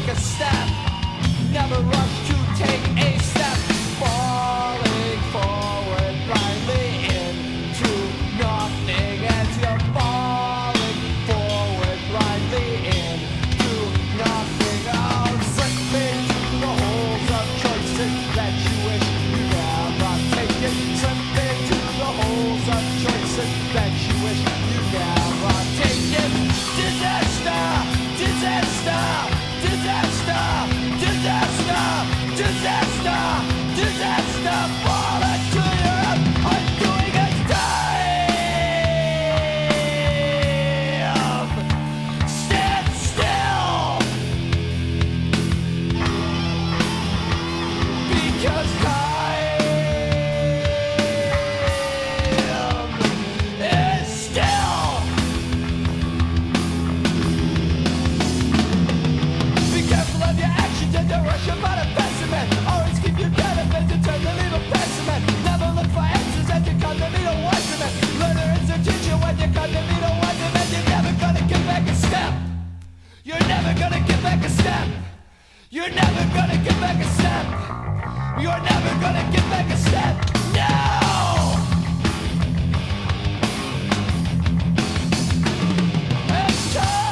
take a step. Never rush to take a step. Falling forward blindly into nothing as you're falling forward blindly into nothing. Oh, slipping through the holes of choices that you wish you never taken. Slipping through the holes of choices that you wish you never taken. Disaster! Disaster! Disaster! Disaster! Disaster! Disaster! Fall into your undoing a time! Stand still! Because time is still! Be careful of your actions and don't rush about a pessimist. Always keep your benefits and turn the needle pessimist. Never look for answers as you come to meet a wonderment. Learner is a teacher when you come to meet a wonderment. You're never gonna get back a step. You're never gonna get back a step. You're never gonna get back a step. You're never gonna get back a step. No! It's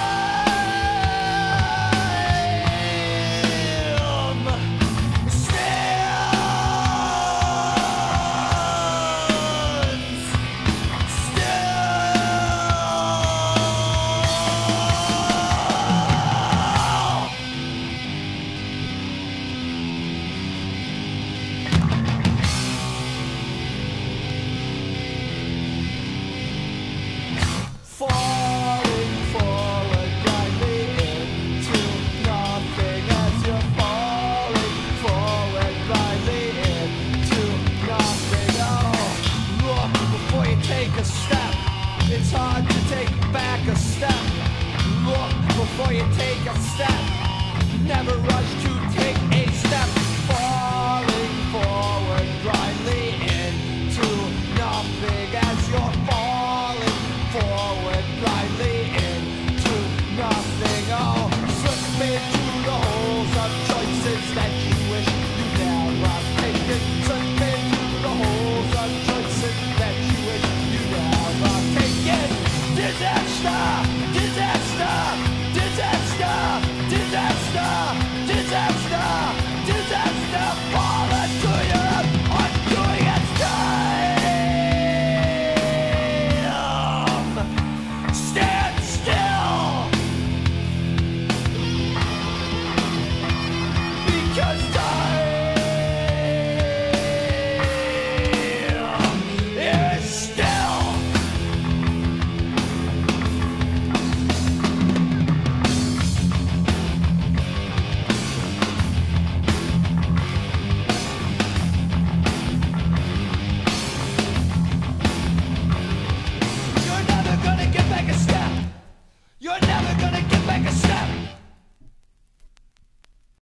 time stands falling forward blindly into nothing as you're falling forward blindly into nothing. Oh, look before you take a step. It's hard to take back a step. Look before you take a step. Never rush to take a step. Falling forward blindly into nothing as you're